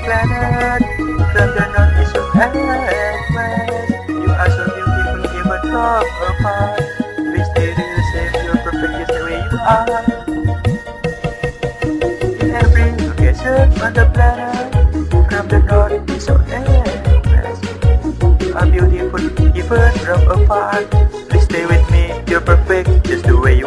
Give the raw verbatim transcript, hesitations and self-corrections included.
planet. From the north, east, south, and west, you are so beautiful even from apart. Please stay the same, you're perfect just the way you are. In every location on the planet, from the north, east, south, and west, you are beautiful even from apart. Please stay with me, you're perfect just the way you are.